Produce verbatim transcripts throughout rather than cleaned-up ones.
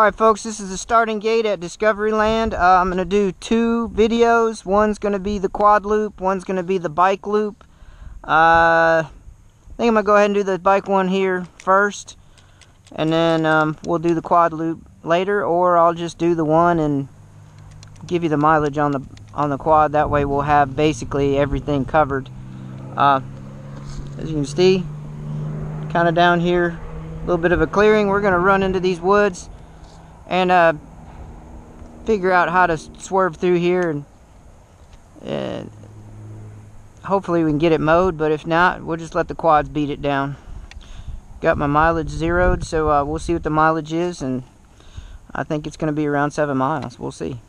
Alright folks, this is the starting gate at Discoveryland. Uh, I'm going to do two videos. One's going to be the quad loop, one's going to be the bike loop. Uh, I think I'm going to go ahead and do the bike one here first. And then um, we'll do the quad loop later, or I'll just do the one and give you the mileage on the on the quad. That way we'll have basically everything covered. Uh, as you can see, kind of down here, a little bit of a clearing. We're going to run into these woods and uh, figure out how to swerve through here, and, and hopefully we can get it mowed, but if not, we'll just let the quads beat it down. Got my mileage zeroed, so uh, we'll see what the mileage is, and I think it's going to be around seven miles. We'll see.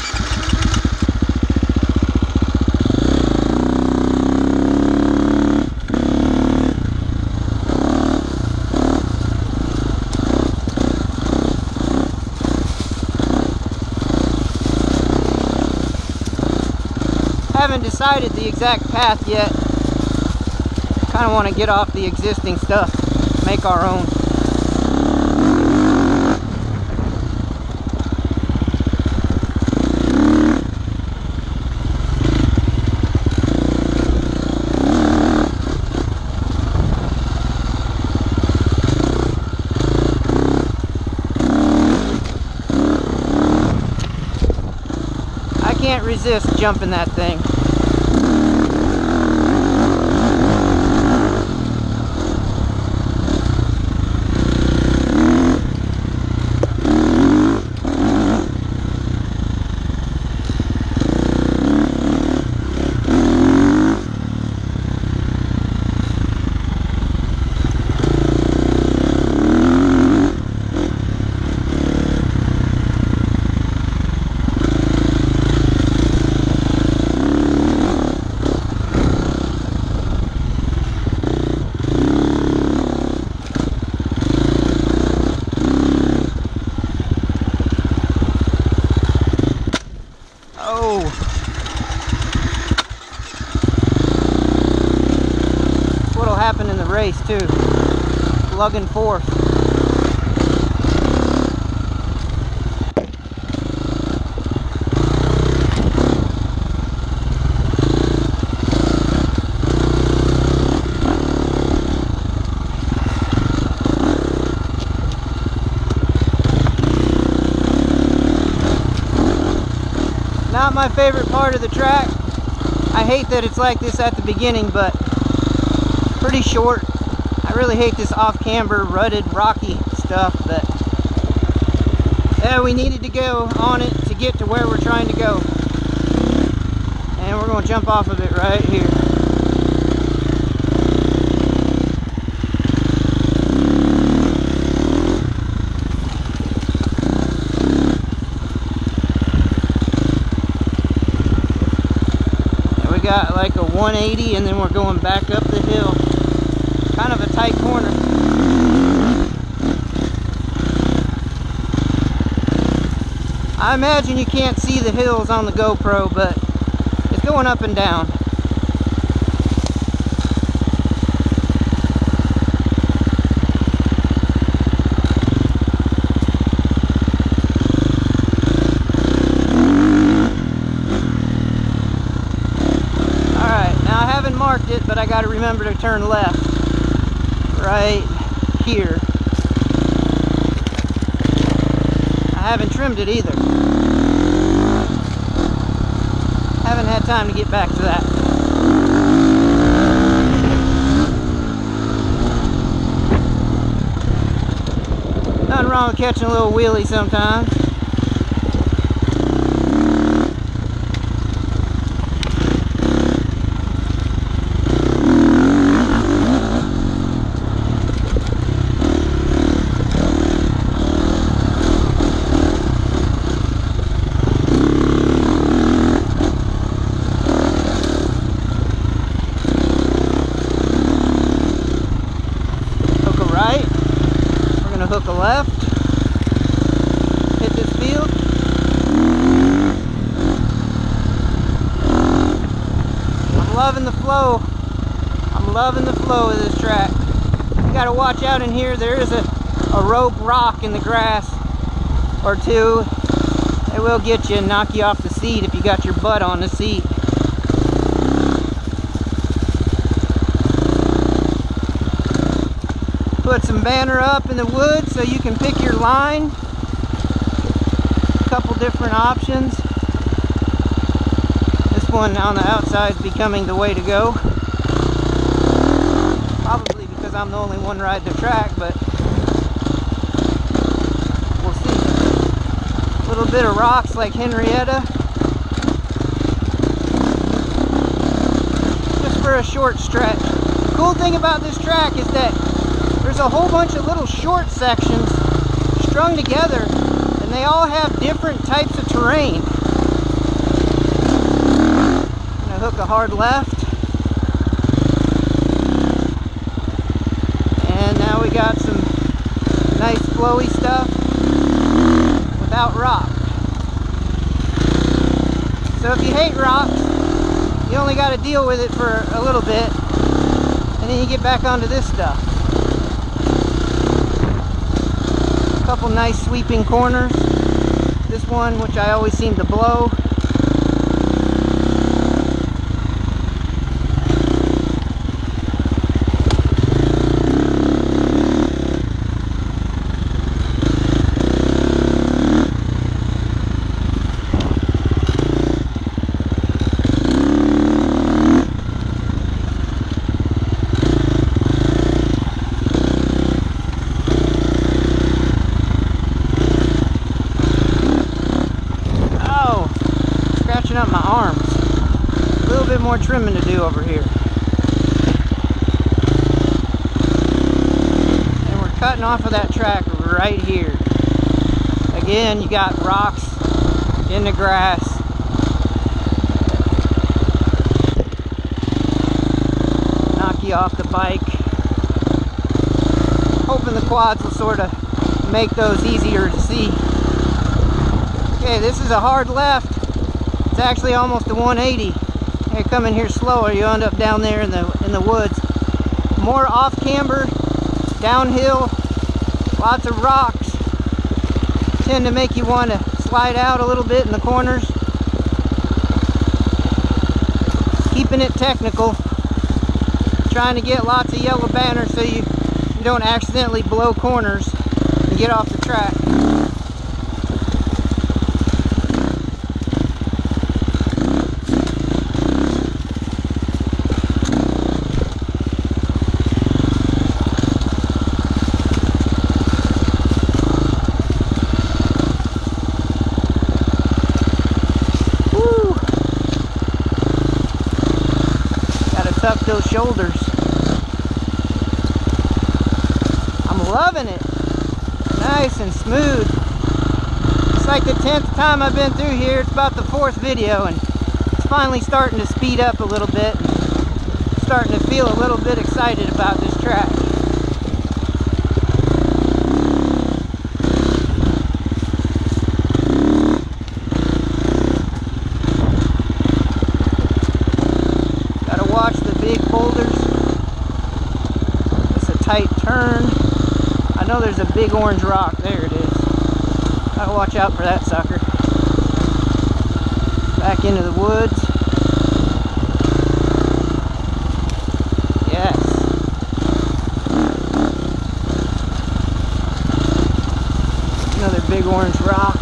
Haven't decided the exact path yet. Kind of want to get off the existing stuff, make our own. I can't resist jumping that thing. Oh, that's what'll happen in the race too, lugging forth. Not my favorite part of the track. I hate that it's like this at the beginning, but pretty short. I really hate this off-camber, rutted, rocky stuff, but yeah, we needed to go on it to get to where we're trying to go. And we're going to jump off of it right here. Got like a one eighty, and then we're going back up the hill. Kind of a tight corner. I imagine you can't see the hills on the GoPro, but it's going up and down. Marked it, but I got to remember to turn left right here. I haven't trimmed it either. Haven't had time to get back to that. Nothing wrong with catching a little wheelie sometimes. Hook a left, hit this field. I'm loving the flow. I'm loving the flow of this track. You gotta watch out in here. There is a, a rope rock in the grass. or two. They will get you and knock you off the seat if you got your butt on the seat. Put some banner up in the woods so you can pick your line. A couple different options. This one on the outside is becoming the way to go. Probably because I'm the only one riding the track, but we'll see. A little bit of rocks like Henrietta. Just for a short stretch. The cool thing about this track is that there's a whole bunch of little short sections strung together, and they all have different types of terrain. I'm gonna hook a hard left. And now we got some nice flowy stuff without rock. So if you hate rocks, you only got to deal with it for a little bit, and then you get back onto this stuff. Couple nice sweeping corners. This one, which I always seem to blow. Up my arms. A little bit more trimming to do over here. And we're cutting off of that track right here. Again, you got rocks in the grass. Knock you off the bike. Hoping the quads will sort of make those easier to see. Okay, this is a hard left. It's actually almost a one eighty. You come in here slower, you end up down there in the in the woods. More off camber, downhill, lots of rocks. Tend to make you want to slide out a little bit in the corners. Keeping it technical. Trying to get lots of yellow banners so you, you don't accidentally blow corners and get off the track. Tuck those shoulders. I'm loving it. Nice and smooth. It's like the tenth time I've been through here. It's about the fourth video, and it's finally starting to speed up a little bit. Starting to feel a little bit excited about this track. Watch the big boulders. It's a tight turn. I know there's a big orange rock. There it is. Gotta watch out for that sucker. Back into the woods. Yes. Another big orange rock.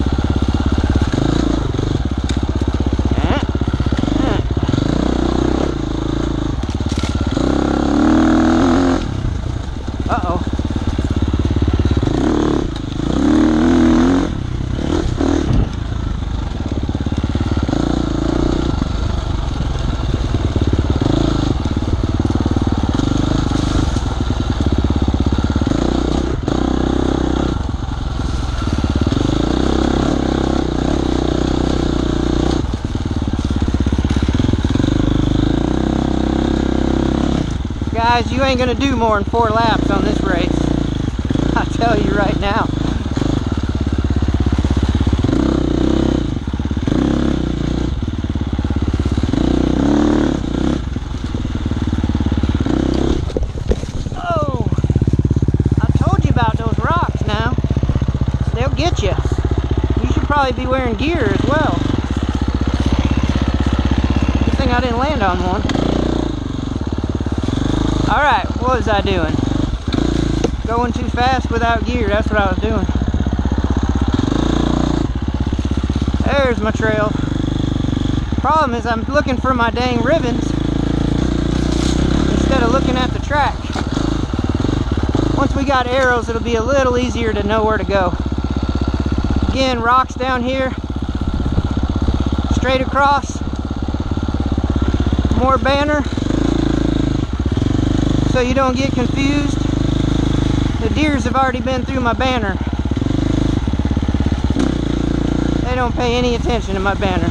Uh-oh. Guys, you ain't gonna do more than four laps on this race. I tell you right now. Oh, I told you about those rocks now. They'll get you. be wearing gear as well. Good thing I didn't land on one. Alright, what was I doing? Going too fast without gear, that's what I was doing. There's my trail. Problem is I'm looking for my dang ribbons instead of looking at the track. Once we got arrows, it'll be a little easier to know where to go. Again, rocks down here, straight across, more banner, so you don't get confused. The deers have already been through my banner. They don't pay any attention to my banner.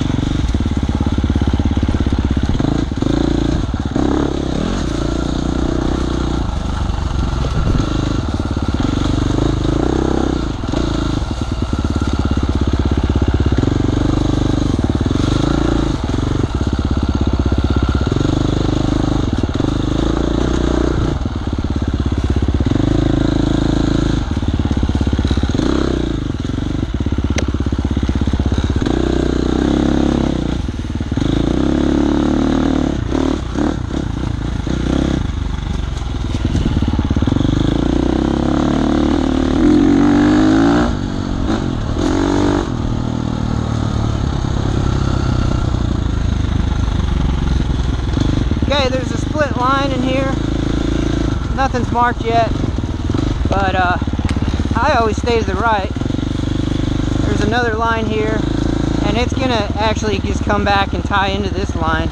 Okay, there's a split line in here. Nothing's marked yet, but uh, I always stay to the right. There's another line here, and it's gonna actually just come back and tie into this line.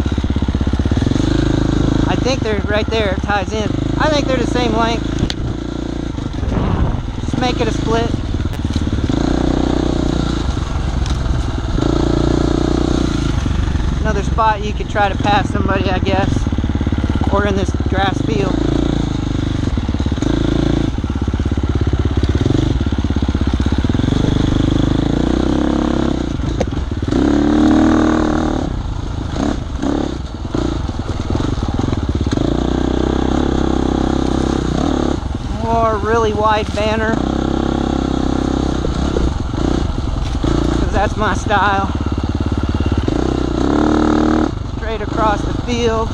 I think they're right there, it ties in. I think they're the same length. Just make it a split. Another spot you could try to pass somebody, I guess, or in this grass field. More really wide banner, because that's my style. Straight across the field.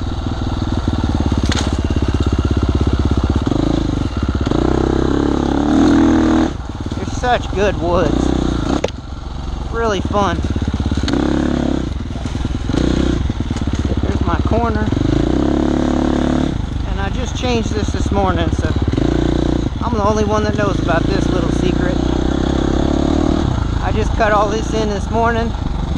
There's such good woods. Really fun. There's my corner. And I just changed this this morning, so I'm the only one that knows about this little secret. I just cut all this in this morning.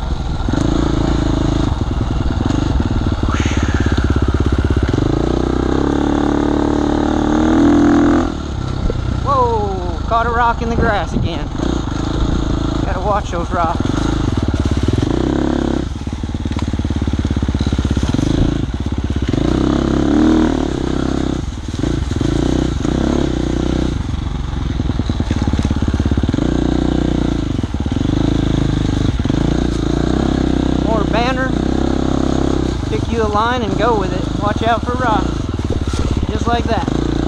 Caught a rock in the grass again. Gotta watch those rocks. More banner. Pick you a line and go with it. Watch out for rocks. Just like that.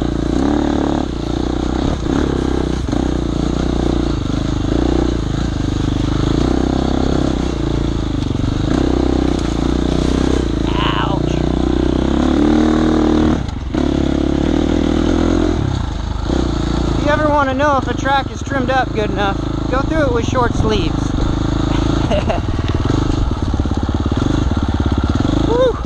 Want to know if a track is trimmed up good enough, go through it with short sleeves. Woo.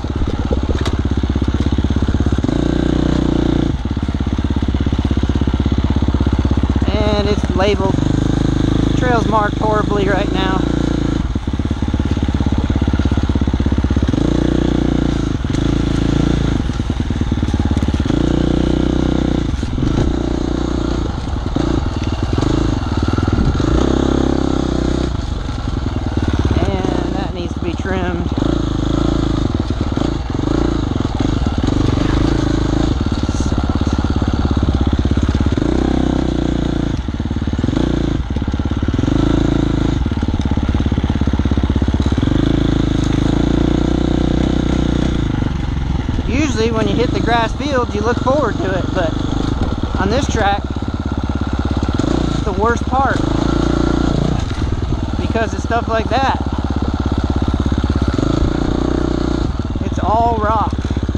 And it's labeled. The trail's marked horribly right now. Trimmed. Usually when you hit the grass field you look forward to it, but on this track it's the worst part because of stuff like that. It's all rock.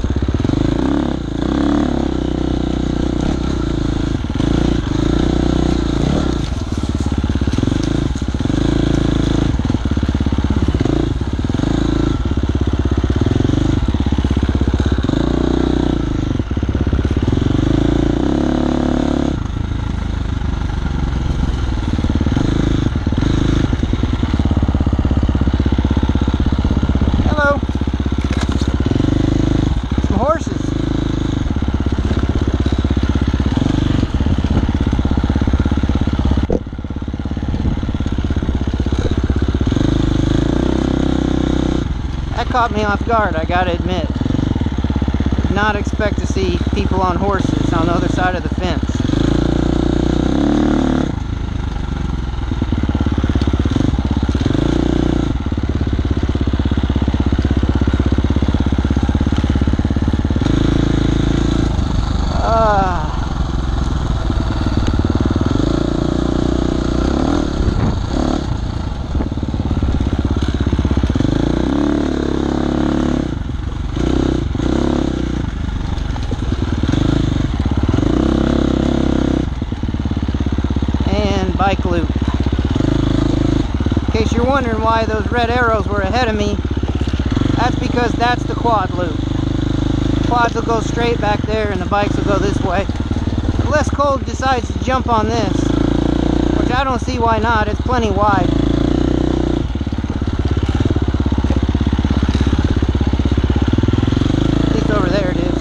Caught me off guard, I gotta admit. Did not expect to see people on horses on the other side of the fence. Ah. Bike loop. In case you're wondering why those red arrows were ahead of me, that's because that's the quad loop. The quads will go straight back there and the bikes will go this way. Unless Cole decides to jump on this, which I don't see why not, it's plenty wide. At least over there it is.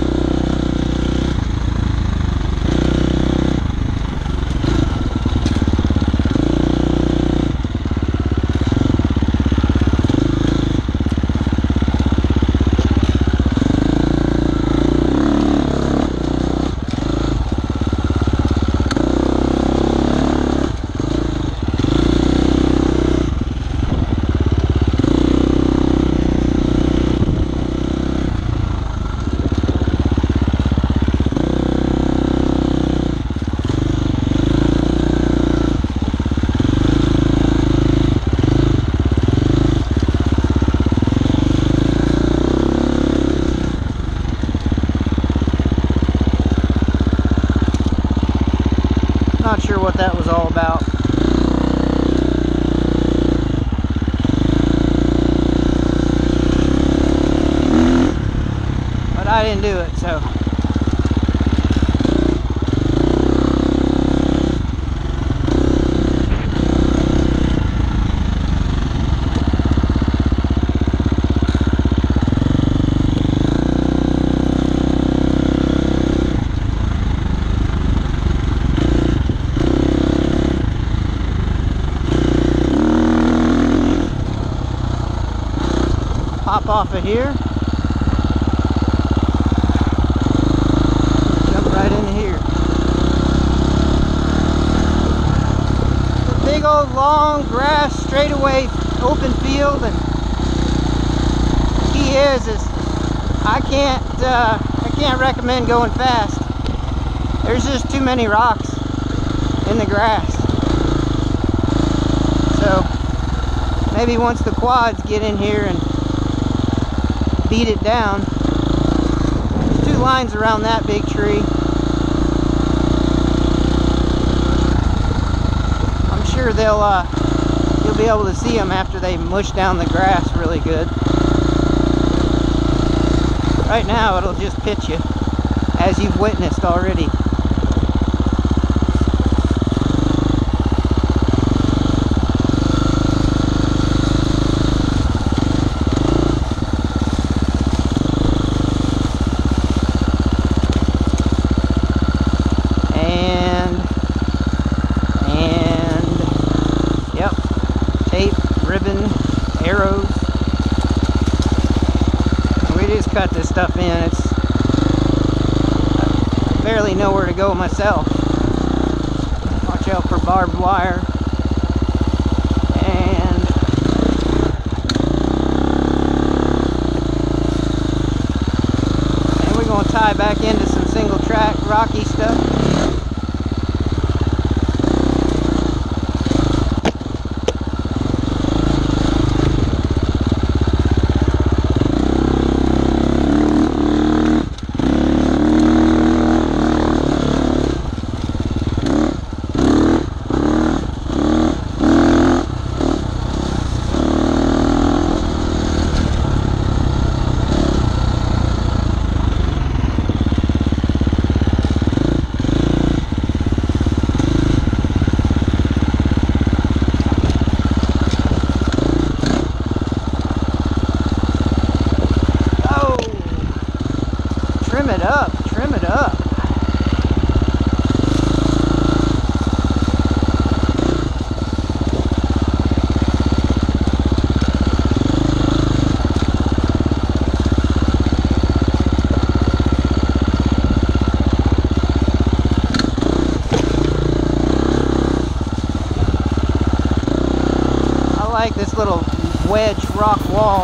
Not sure what that was all about. But I didn't do it, so. Hop off of here. Jump right into here. It's a big old long grass straightaway open field, and the key is is I can't uh, I can't recommend going fast. There's just too many rocks in the grass. So maybe once the quads get in here and beat it down. There's two lines around that big tree. I'm sure they'll uh, you'll be able to see them after they mush down the grass really good. Right now it'll just pitch you, as you've witnessed already. Arrows. And we just cut this stuff in. It's I barely know where to go myself. Watch out for barbed wire. And and we're gonna tie back into some single track rocky stuff. it up, trim it up. I like this little wedge rock wall.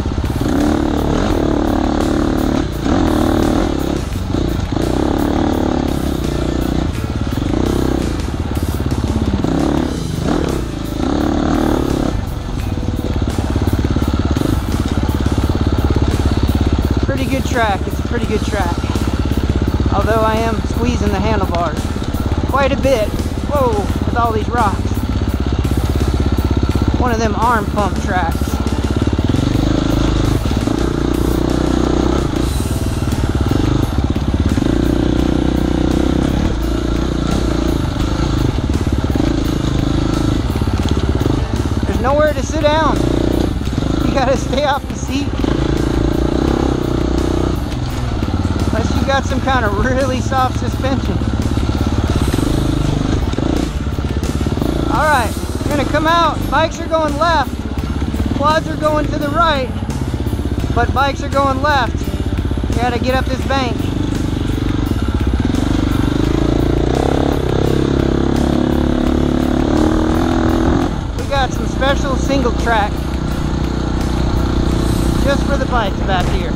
Pretty good track. It's a pretty good track. Although I am squeezing the handlebars quite a bit. Whoa, with all these rocks. One of them arm pump tracks. There's nowhere to sit down. You gotta stay off the seat. Unless you got some kind of really soft suspension. Alright, we're gonna come out. Bikes are going left. Quads are going to the right. But bikes are going left. You gotta get up this bank. We got some special single track just for the bikes back here.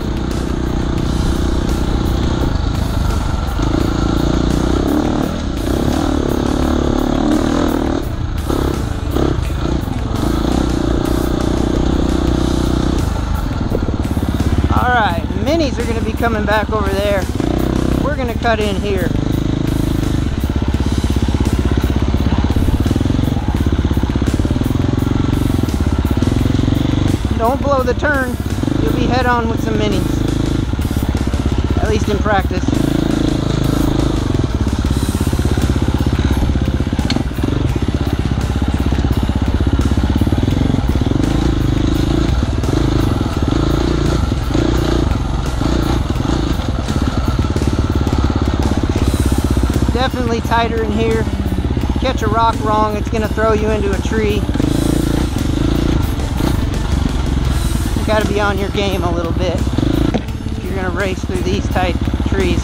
Alright, minis are going to be coming back over there. We're going to cut in here. Don't blow the turn. You'll be head on with some minis. At least in practice. Definitely tighter in here. Catch a rock wrong, it's going to throw you into a tree. You got to be on your game a little bit if you're going to race through these tight trees.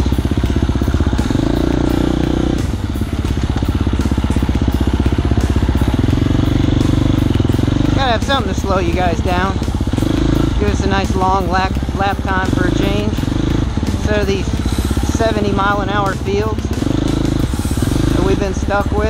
Gotta have something to slow you guys down. Give us a nice long lap, lap time for a change instead of these seventy mile an hour fields that we've been stuck with.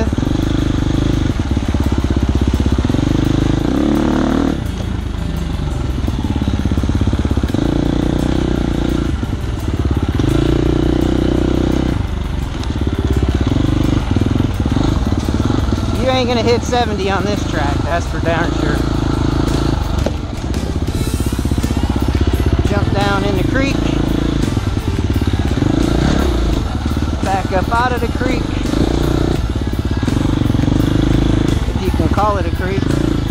You ain't gonna hit seventy on this track, that's for darn sure. Jump down in the creek. Back up out of the creek. If you can call it a creek.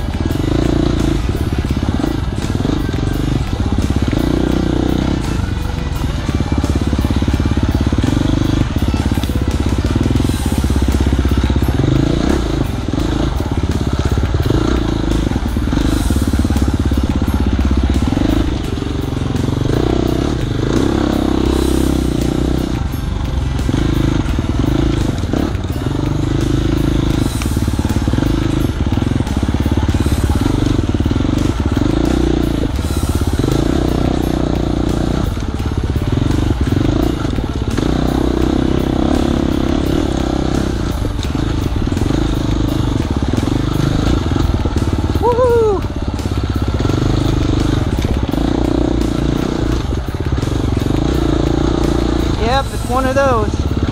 Yep, it's one of those.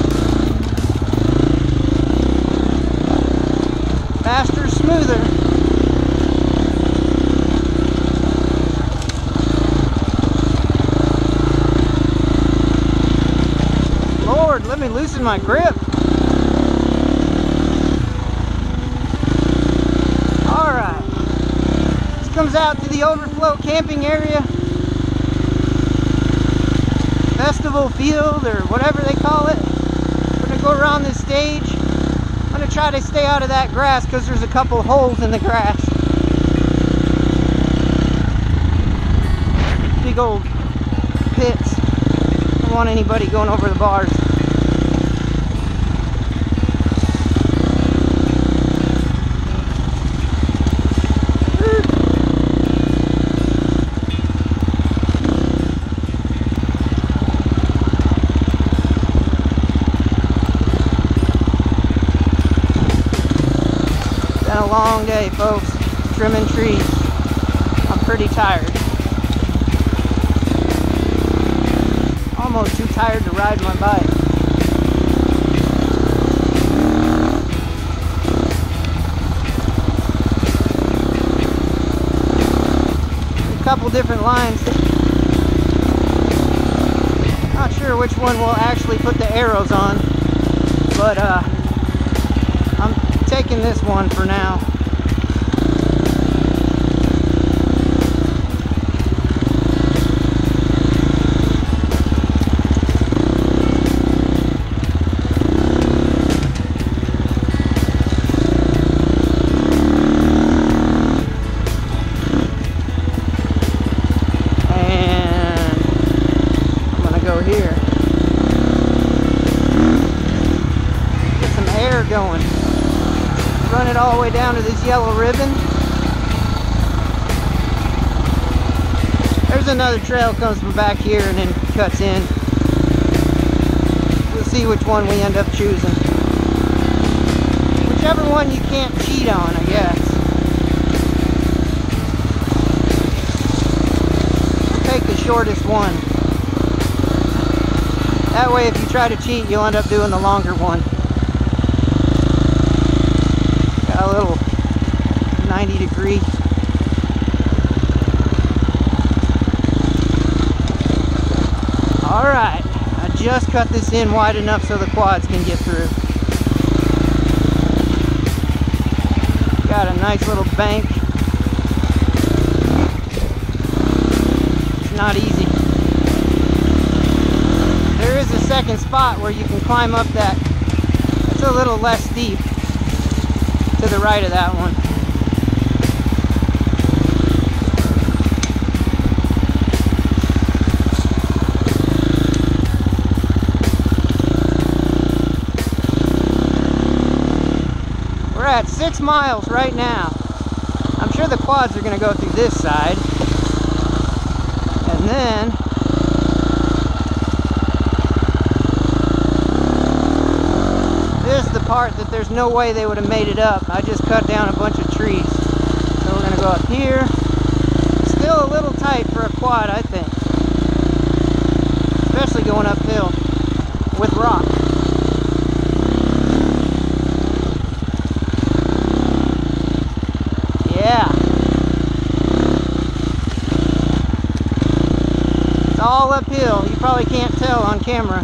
Faster, smoother. Lord, let me loosen my grip. Alright. This comes out to the overflow camping area. Festival level field or whatever they call it. We're gonna go around this stage. I'm gonna try to stay out of that grass because there's a couple holes in the grass. Big old pits. I don't want anybody going over the bars. Been a long day, folks. Trimming trees. I'm pretty tired. Almost too tired to ride my bike. A couple different lines. Not sure which one we'll actually put the arrows on, but uh, I'm taking this one for now. Here. Get some air going. Run it all the way down to this yellow ribbon. There's another trail comes from back here and then cuts in. We'll see which one we end up choosing. Whichever one you can't cheat on, I guess. We'll take the shortest one. That way, if you try to cheat, you'll end up doing the longer one. Got a little ninety degree. Alright, I just cut this in wide enough so the quads can get through. Got a nice little bank. It's not easy. There is a second spot where you can climb up that. It's a little less steep to the right of that one. We're at six miles right now. I'm sure the quads are going to go through this side. And then part that there's no way they would have made it up. I just cut down a bunch of trees. So we're gonna go up here. Still a little tight for a quad, I think. Especially going uphill with rock. Yeah. It's all uphill. You probably can't tell on camera.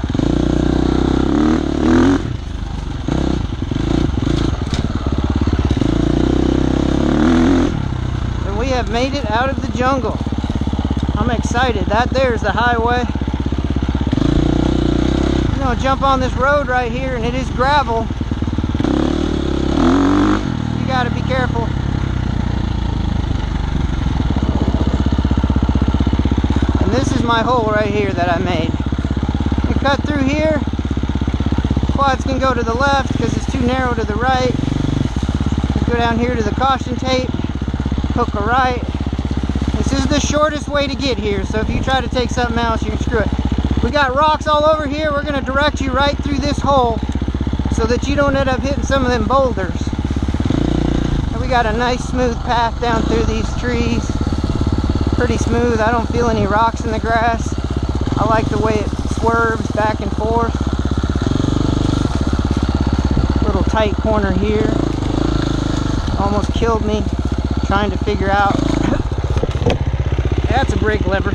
Have made it out of the jungle. I'm excited. That there's the highway. I'm gonna jump on this road right here, and it is gravel. You gotta be careful. And this is my hole right here that I made. You cut through here. Quads can go to the left because it's too narrow to the right. You go down here to the caution tape. Hook a right. This is the shortest way to get here, so if you try to take something else, you can screw it. We got rocks all over here. We're going to direct you right through this hole so that you don't end up hitting some of them boulders. And we got a nice smooth path down through these trees. Pretty smooth. I don't feel any rocks in the grass. I like the way it swerves back and forth. Little tight corner here. Almost killed me trying to figure out. That's a brake lever.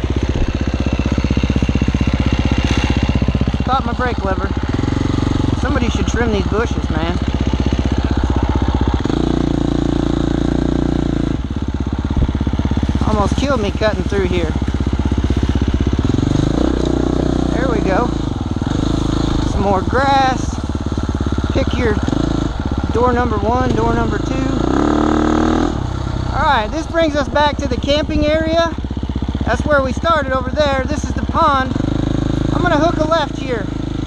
Caught my brake lever. Somebody should trim these bushes, man. Almost killed me cutting through here. There we go. more grass. Pick your door number one, door number two. Alright, this brings us back to the camping area. That's where we started over there. This is the pond. I'm going to hook a left here.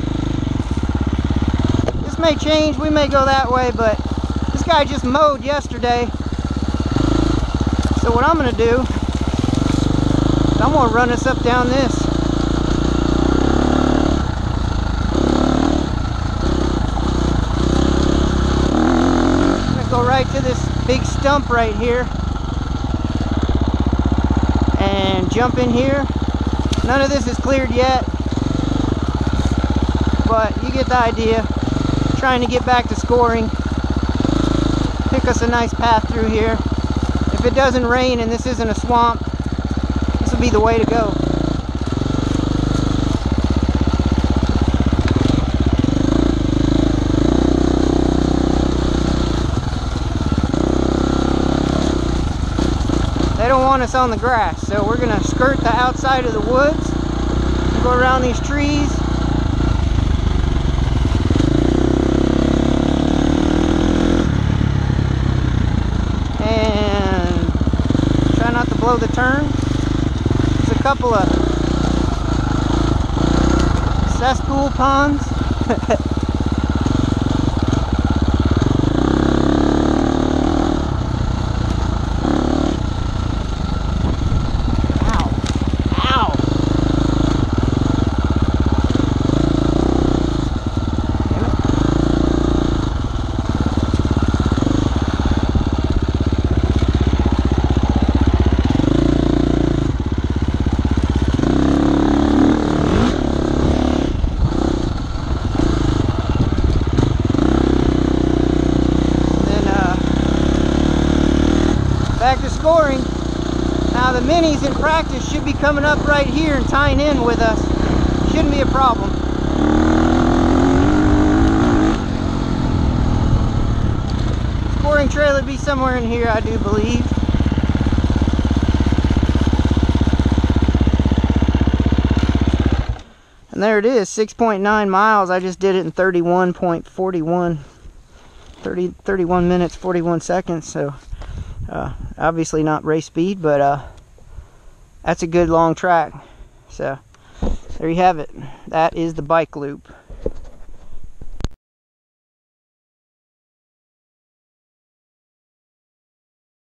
This may change. We may go that way, but this guy just mowed yesterday. So what I'm going to do, I'm going to run us up down this. I'm going to go right to this big stump right here. And jump in here. None of this is cleared yet, but you get the idea. Trying to get back to scoring. Pick us a nice path through here. If it doesn't rain and this isn't a swamp, this will be the way to go. They don't want us on the grass, so we're going to skirt the outside of the woods and go around these trees. And try not to blow the turn. There's a couple of cesspool ponds. Back to scoring. Now the minis in practice should be coming up right here and tying in with us. Shouldn't be a problem. Scoring trail would be somewhere in here, I do believe. And there it is, six point nine miles. I just did it in thirty-one point four one. thirty, thirty-one minutes, forty-one seconds. So Uh, obviously not race speed, but uh, that's a good long track. So there you have it. That is the bike loop.